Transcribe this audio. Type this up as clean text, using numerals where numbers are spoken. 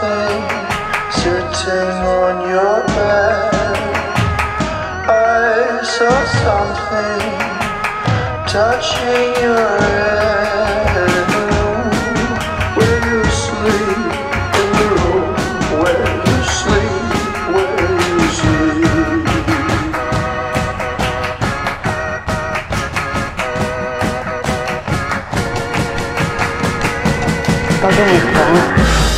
something sitting on your bed. I saw something touching your head. In the room where you sleep, in the room where you sleep, where you sleep. 都是你疼。